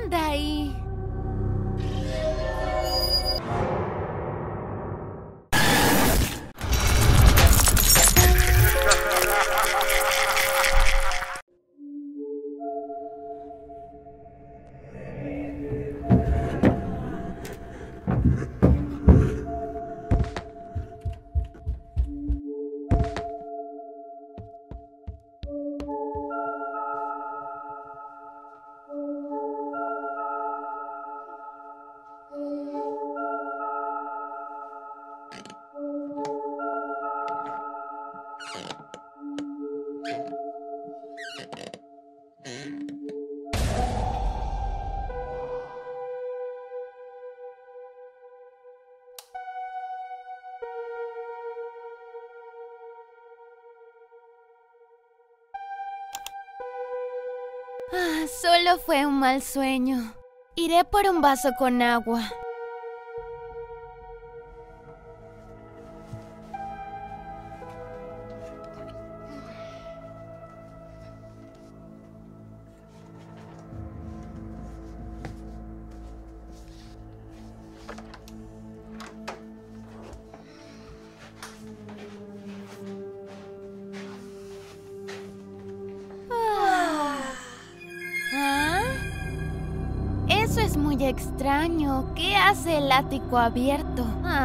anda ahí. Solo fue un mal sueño. Iré por un vaso con agua. Eso es muy extraño. ¿Qué hace el ático abierto?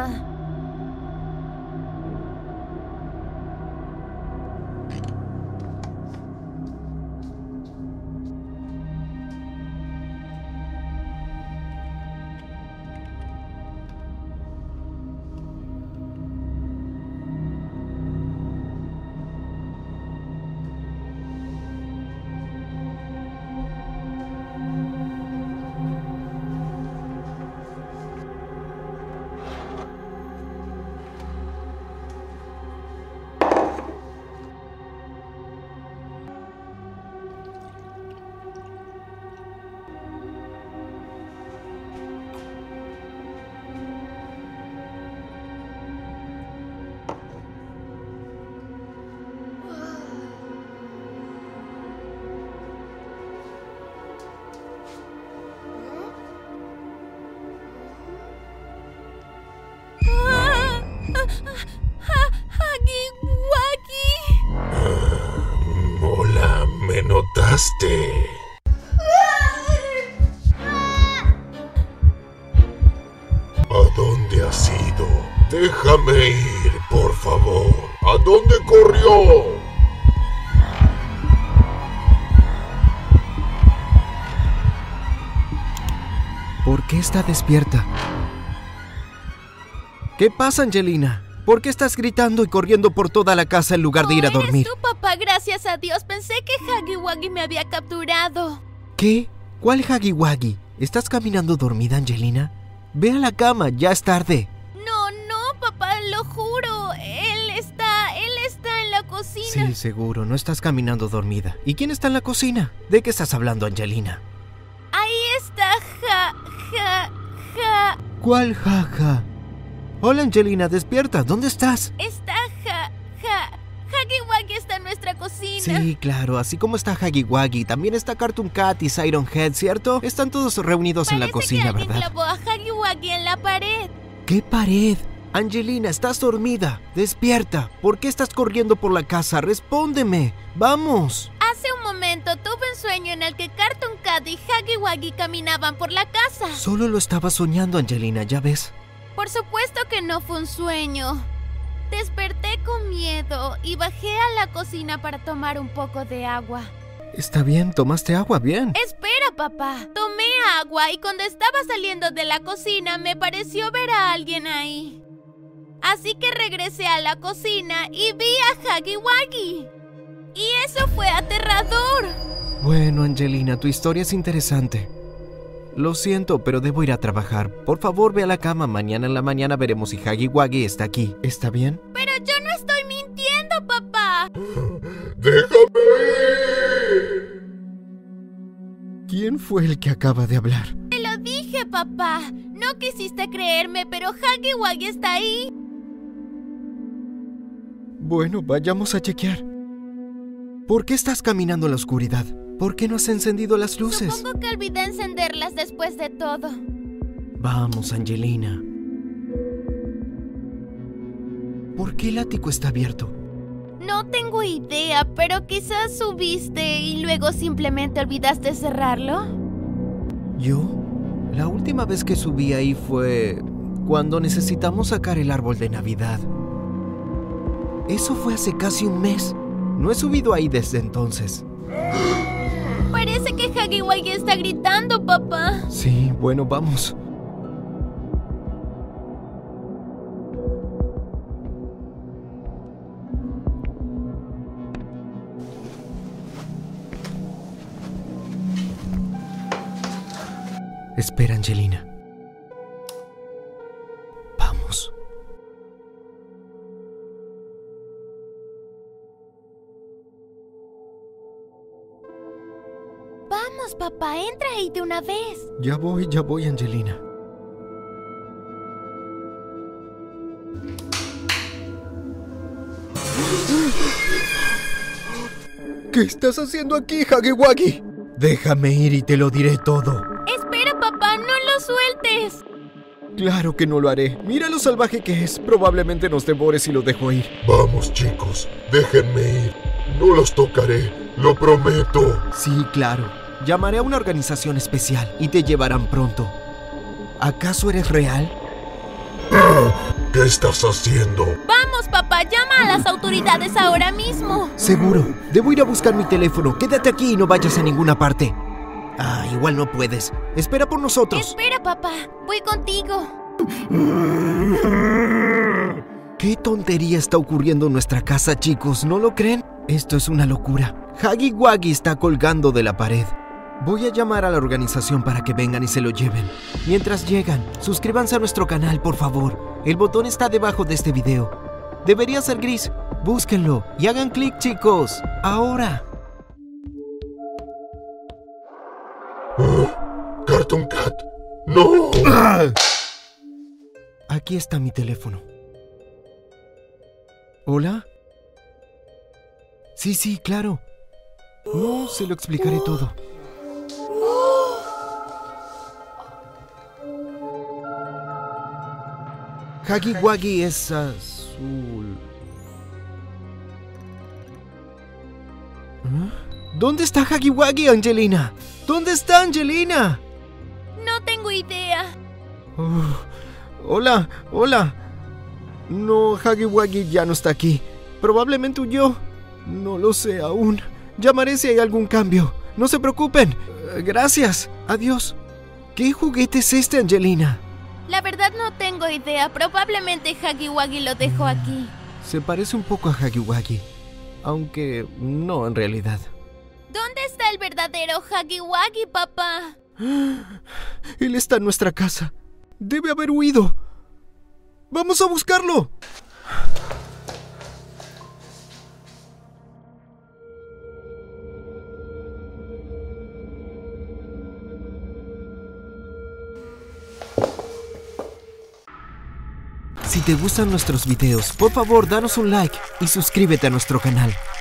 Hola, ¿me notaste? ¿A dónde has ido? Déjame ir, por favor. ¿A dónde corrió? ¿Por qué está despierta? ¿Qué pasa, Angelina? ¿Por qué estás gritando y corriendo por toda la casa en lugar de ir a dormir? ¿Eres tú, papá? Gracias a Dios. Pensé que Huggy Wuggy me había capturado. ¿Qué? ¿Cuál Huggy Wuggy? ¿Estás caminando dormida, Angelina? Ve a la cama, ya es tarde. No, papá, lo juro. Él está en la cocina. Sí, seguro, no estás caminando dormida. ¿Y quién está en la cocina? ¿De qué estás hablando, Angelina? Ahí está ¿Cuál jaja? Hola, Angelina, despierta. ¿Dónde estás? Está Huggy Wuggy está en nuestra cocina. Sí, claro, así como está Huggy Wuggy, también está Cartoon Cat y Siren Head, ¿cierto? Están todos reunidos en la cocina, Parece que ¿verdad? alguien clavó a Huggy Wuggy en la pared. ¿Qué pared? Angelina, estás dormida. Despierta. ¿Por qué estás corriendo por la casa? Respóndeme. ¡Vamos! Hace un momento tuve un sueño en el que Cartoon Cat y Huggy Wuggy caminaban por la casa. Solo lo estaba soñando, Angelina, ¿ya ves? Por supuesto que no fue un sueño. Desperté con miedo y bajé a la cocina para tomar un poco de agua. Está bien, tomaste agua, bien. Espera, papá. Tomé agua y cuando estaba saliendo de la cocina me pareció ver a alguien ahí. Así que regresé a la cocina y vi a Huggy Wuggy. Y eso fue aterrador. Bueno, Angelina, tu historia es interesante. Lo siento, pero debo ir a trabajar. Por favor, ve a la cama. Mañana en la mañana veremos si Huggy Wuggy está aquí. ¿Está bien? Pero yo no estoy mintiendo, papá. ¡Déjame ir! ¿Quién fue el que acaba de hablar? Te lo dije, papá. No quisiste creerme, pero Huggy Wuggy está ahí. Bueno, vayamos a chequear. ¿Por qué estás caminando en la oscuridad? ¿Por qué no has encendido las luces? Supongo que olvidé encenderlas después de todo. Vamos, Angelina. ¿Por qué el ático está abierto? No tengo idea, pero quizás subiste y luego simplemente olvidaste cerrarlo. ¿Yo? La última vez que subí ahí fue cuando necesitamos sacar el árbol de Navidad. Eso fue hace casi un mes. No he subido ahí desde entonces. Parece que Huggy Wuggy está gritando, papá. Sí, bueno, vamos. Espera, Angelina. Vamos. Vamos, papá, entra ahí de una vez. Ya voy, Angelina. ¿Qué estás haciendo aquí, Huggy Wuggy? Déjame ir y te lo diré todo. Espera, papá, no lo sueltes. Claro que no lo haré. Mira lo salvaje que es. Probablemente nos devore si lo dejo ir. Vamos, chicos, déjenme ir. No los tocaré, lo prometo. Sí, claro. Llamaré a una organización especial y te llevarán pronto. ¿Acaso eres real? ¿Qué estás haciendo? Vamos, papá, llama a las autoridades ahora mismo. Seguro. Debo ir a buscar mi teléfono. Quédate aquí y no vayas a ninguna parte. Ah, igual no puedes. Espera por nosotros. Espera, papá. Voy contigo. ¿Qué tontería está ocurriendo en nuestra casa, chicos? ¿No lo creen? Esto es una locura. Huggy Wuggy está colgando de la pared. Voy a llamar a la organización para que vengan y se lo lleven. Mientras llegan, suscríbanse a nuestro canal, por favor. El botón está debajo de este video. Debería ser gris. Búsquenlo y hagan clic, chicos. Ahora. Cartoon Cat. ¡No! Aquí está mi teléfono. ¿Hola? Sí, claro. No, se lo explicaré todo. Huggy Wuggy es azul. ¿Dónde está Huggy Wuggy, Angelina? ¿Dónde está Angelina? No tengo idea. Hola. No, Huggy Wuggy ya no está aquí. Probablemente huyó. No lo sé aún. Llamaré si hay algún cambio. No se preocupen. Gracias. Adiós. ¿Qué juguete es este, Angelina? La verdad no tengo idea. Probablemente Huggy Wuggy lo dejó aquí. Se parece un poco a Huggy Wuggy. Aunque no en realidad. ¿Dónde está el verdadero Huggy Wuggy, papá? Él está en nuestra casa. Debe haber huido. ¡Vamos a buscarlo! Si te gustan nuestros videos, por favor, danos un like y suscríbete a nuestro canal.